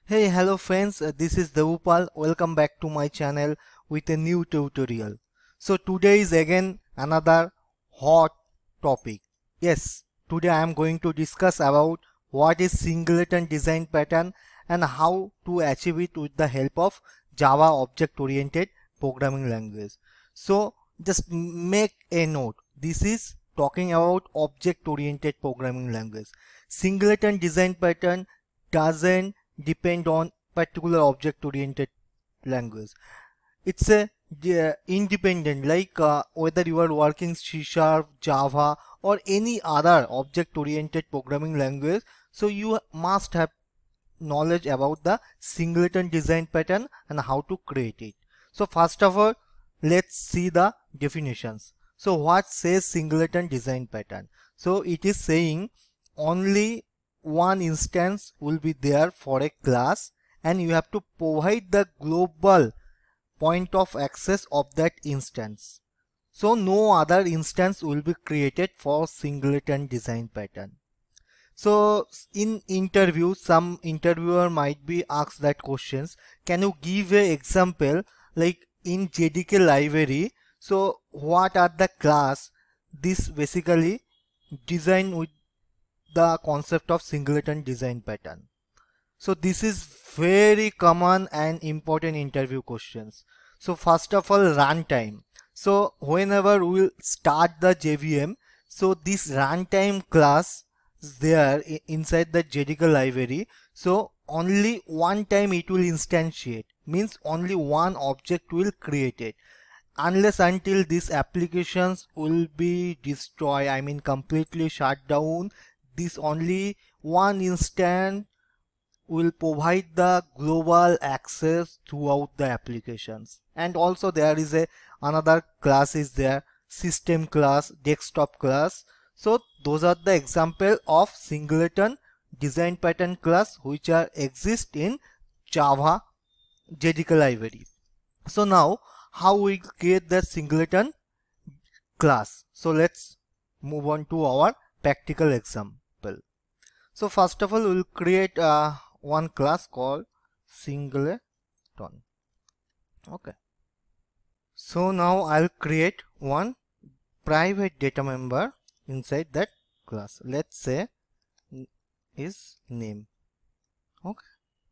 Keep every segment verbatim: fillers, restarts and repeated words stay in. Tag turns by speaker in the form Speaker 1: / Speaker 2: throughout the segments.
Speaker 1: Hey, hello friends, uh, this is Devupal. Welcome back to my channel with a new tutorial. So today is again another hot topic. Yes, today I am going to discuss about what is singleton design pattern and how to achieve it with the help of Java object oriented programming language. So just make a note. This is talking about object oriented programming language. Singleton design pattern doesn't depend on particular object oriented language. It's a uh, independent, like uh, whether you are working C sharp, Java or any other object oriented programming language, so you must have knowledge about the singleton design pattern and how to create it. So first of all, let's see the definitions. So what says singleton design pattern? So it is saying only one instance will be there for a class and you have to provide the global point of access of that instance. So no other instance will be created for singleton design pattern. So in interview, some interviewer might be asked that questions. Can you give an example like in J D K library? So what are the class? This basically design with the concept of singleton design pattern. So this is very common and important interview questions. So first of all, runtime. So whenever we will start the J V M, so this runtime class is there inside the J D K library. So only one time it will instantiate, means only one object will create it. Unless until these applications will be destroyed, I mean completely shut down, this only one instance will provide the global access throughout the applications. And also there is a another class is there, system class, desktop class. So those are the example of singleton design pattern class which are exist in Java J D K library. So now how we create the singleton class? So let's move on to our practical example. So first of all, we'll create uh, one class called singleton. Okay. So now I'll create one private data member inside that class. Let's say is name. Okay.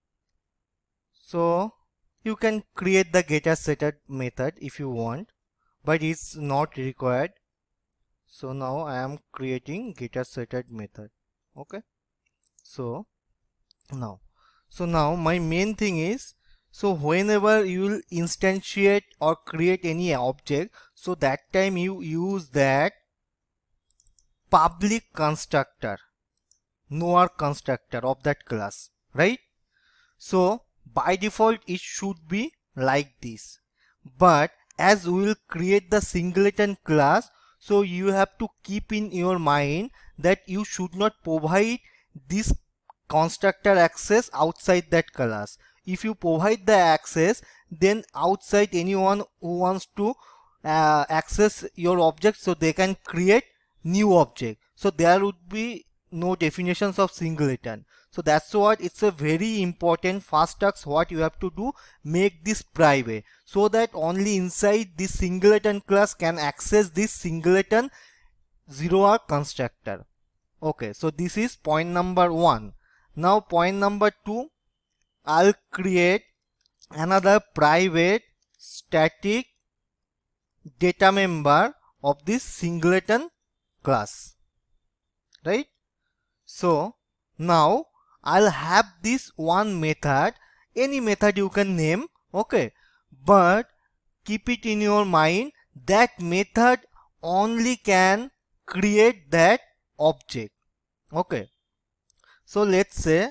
Speaker 1: So you can create the getSetter method if you want, but it's not required. So now I am creating getSetter method. Okay. So now, so now my main thing is, so whenever you will instantiate or create any object, so that time you use that public constructor, nowhere constructor of that class, right? So by default it should be like this, but as we will create the singleton class, so you have to keep in your mind that you should not provide this constructor access outside that class. If you provide the access, then outside anyone who wants to uh, access your object, so they can create new object. So there would be no definitions of singleton. So that's what it's a very important fast task what you have to do, make this private so that only inside this singleton class can access this singleton zero hour constructor. Okay, so this is point number one. Now point number two, I'll create another private static data member of this singleton class, right? So now I'll have this one method, any method you can name, okay, but keep it in your mind that method only can create that object. Okay, so let's say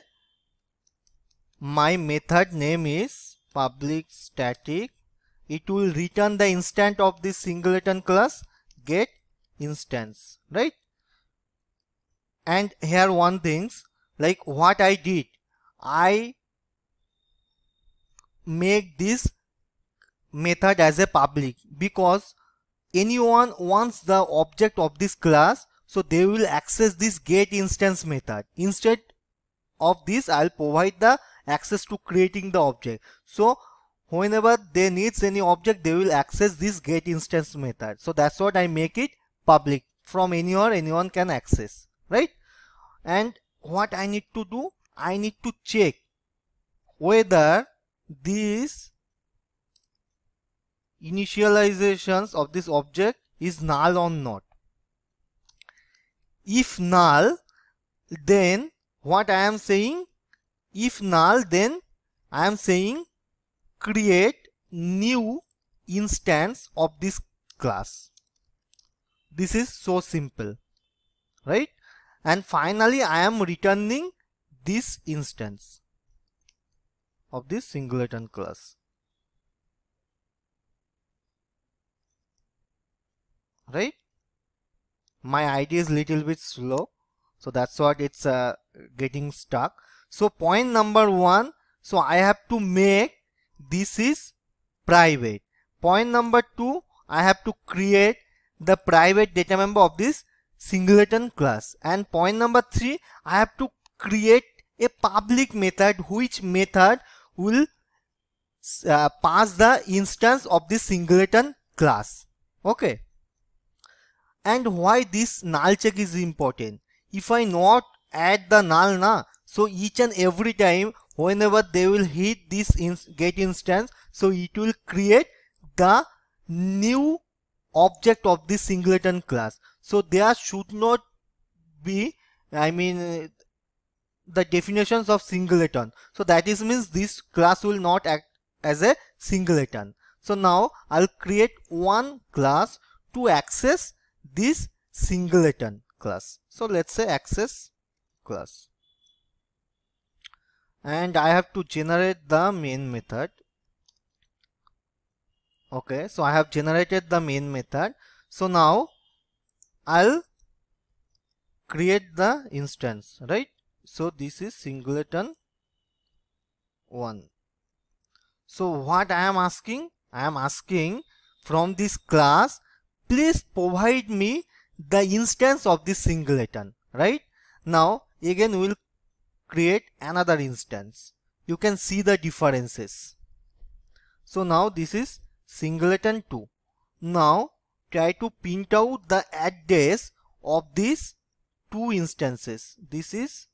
Speaker 1: my method name is public static. It will return the instance of this singleton class get instance, right? And here one things, like what I did, I make this method as a public because anyone wants the object of this class, so they will access this get instance method. Instead of this, I'll provide the access to creating the object. So whenever they needs any object, they will access this get instance method. So that's what I make it public. From anywhere anyone can access, right? And what I need to do, I need to check whether these initializations of this object is null or not. If null, then what I am saying, if null, then I am saying create new instance of this class. This is so simple, right? And finally I am returning this instance of this singleton class, right? My I D is little bit slow, so that's what it's uh, getting stuck. So point number one, so I have to make this is private. Point number two, I have to create the private data member of this singleton class. And point number three, I have to create a public method, which method will uh, pass the instance of this singleton class. Okay. And why this null check is important? If I not add the null na, so each and every time whenever they will hit this ins get instance, so it will create the new object of this singleton class. So there should not be, I mean, uh, the definitions of singleton. So that is means this class will not act as a singleton. So now I'll create one class to access this singleton class. So let's say access class, and I have to generate the main method. Okay, so I have generated the main method. So now I'll create the instance, right? So this is singleton one. So what I am asking, I am asking from this class, please provide me the instance of this singleton, right? Now again we will create another instance. You can see the differences. So now this is singleton two. Now try to print out the address of these two instances. This is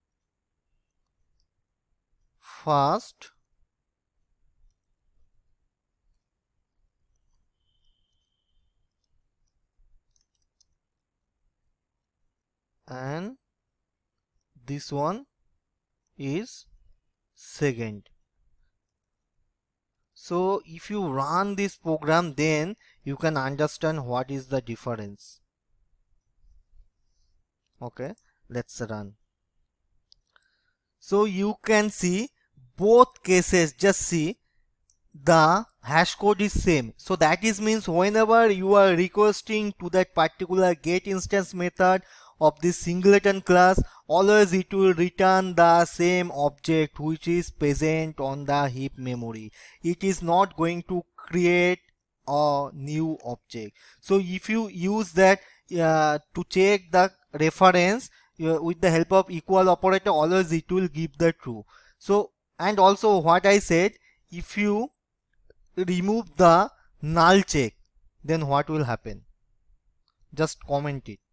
Speaker 1: first and this one is second. So if you run this program, then you can understand what is the difference. Okay, let's run. So you can see both cases, just see the hash code is same. So that is means whenever you are requesting to that particular get instance method of this singleton class, always it will return the same object which is present on the heap memory. It is not going to create a new object. So if you use that uh, to check the reference uh, with the help of equal operator, always it will give the true. So, and also what I said, if you remove the null check, then what will happen? Just comment it.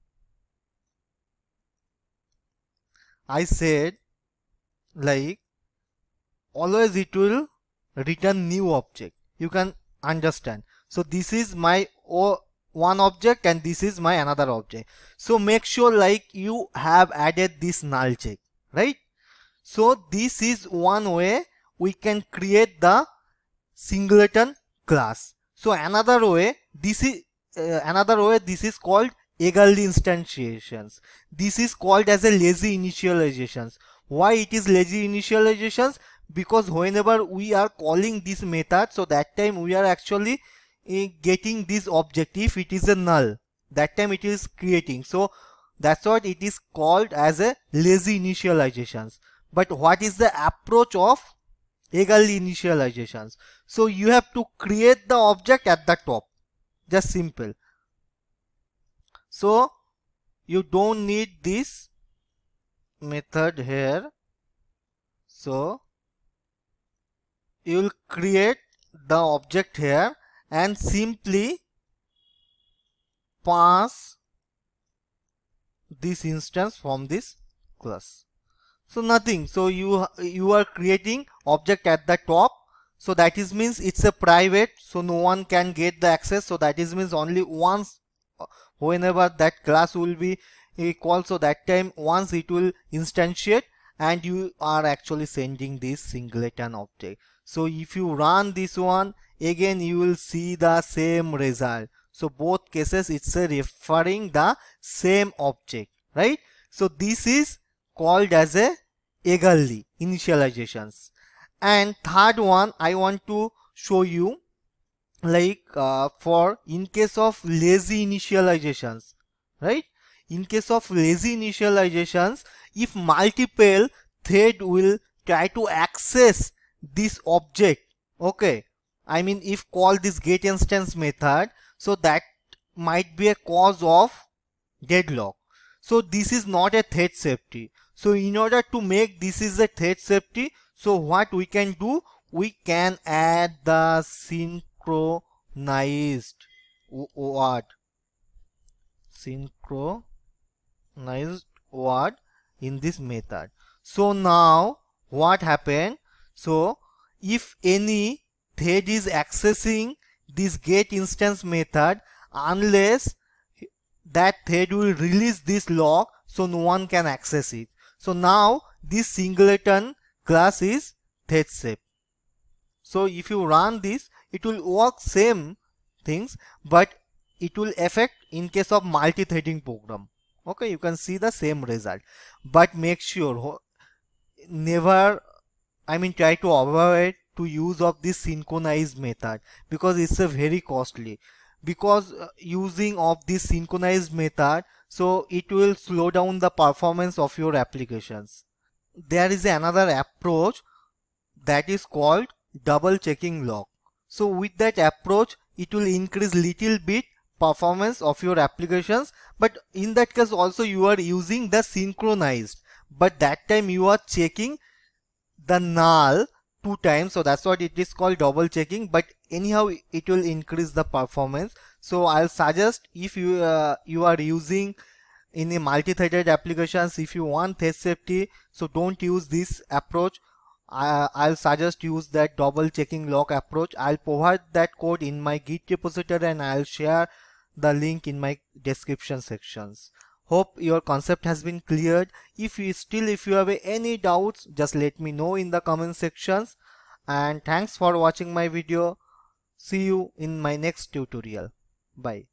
Speaker 1: I said like always it will return new object. You can understand. So this is my o one object and this is my another object. So make sure like you have added this null check, right? So this is one way we can create the singleton class. So another way, this is uh, another way this is called eagerly instantiations. This is called as a lazy initializations. Why it is lazy initializations? Because whenever we are calling this method, so that time we are actually uh, getting this object. If it is a null, that time it is creating. So that's what it is called as a lazy initializations. But what is the approach of eagerly initializations? So you have to create the object at the top. Just simple. So you don't need this method here. So you will create the object here and simply pass this instance from this class. So nothing. So you you are creating object at the top. So that is means it's a private. So no one can get the access. So that is means only once, whenever that class will be called. So that time once it will instantiate, and you are actually sending this singleton object. So if you run this one again, you will see the same result. So both cases it's a referring the same object, right? So this is called as a eagerly initializations. And third one I want to show you, like uh, for in case of lazy initializations, right? In case of lazy initializations, if multiple thread will try to access this object, okay, I mean if call this get instance method, so that might be a cause of deadlock. So this is not a thread safety. So in order to make this is a thread safety, so what we can do, we can add the synchronized word, synchronized word in this method. So now what happened? So if any thread is accessing this get instance method, unless that thread will release this lock, so no one can access it. So now this singleton class is thread safe. So if you run this, it will work same things, but it will affect in case of multi-threading program. Okay, you can see the same result, but make sure never, I mean try to avoid to use of this synchronized method, because it's a very costly. Because uh, using of this synchronized method, so it will slow down the performance of your applications. There is another approach that is called double checking lock. So with that approach, it will increase little bit performance of your applications, but in that case also you are using the synchronized, but that time you are checking the null two times, so that's what it is called double checking, but anyhow it will increase the performance. So I'll suggest, if you uh, you are using in a multi-threaded applications, if you want thread safety, so don't use this approach. I, I'll suggest use that double checking lock approach. I'll provide that code in my Git repository and I'll share the link in my description sections. Hope your concept has been cleared. If you still if you have any doubts, just let me know in the comment sections. And thanks for watching my video. See you in my next tutorial. Bye.